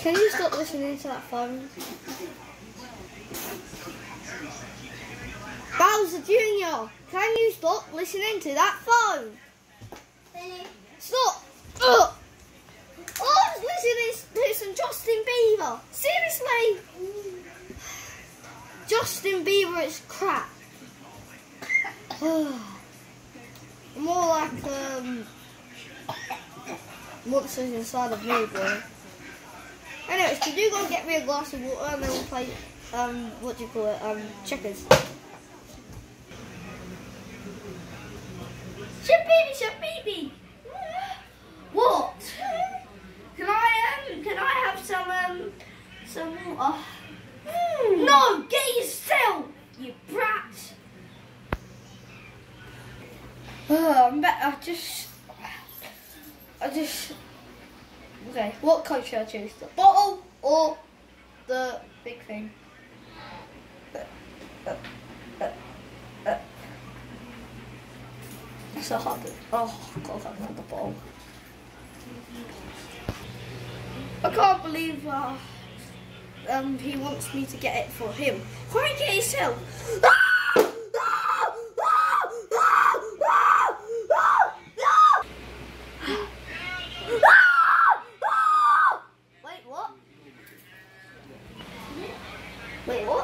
Can you stop listening to that phone? Bowser Jr., can you stop listening to that phone? Stop! Ugh. Oh, I was listening to some Justin Bieber. Seriously? Justin Bieber is crap. More like monsters inside of me, bro. Anyways, could you go get me a glass of water and then we'll play what do you call it? Checkers. Shabibi. What? Can I have some water? No, get yourself, you brat. I just. Okay, what coat should I choose? The bottle or the big thing? It's so hard. Oh God, I want the bottle. I can't believe he wants me to get it for him. Why get it yourself? Wait, what?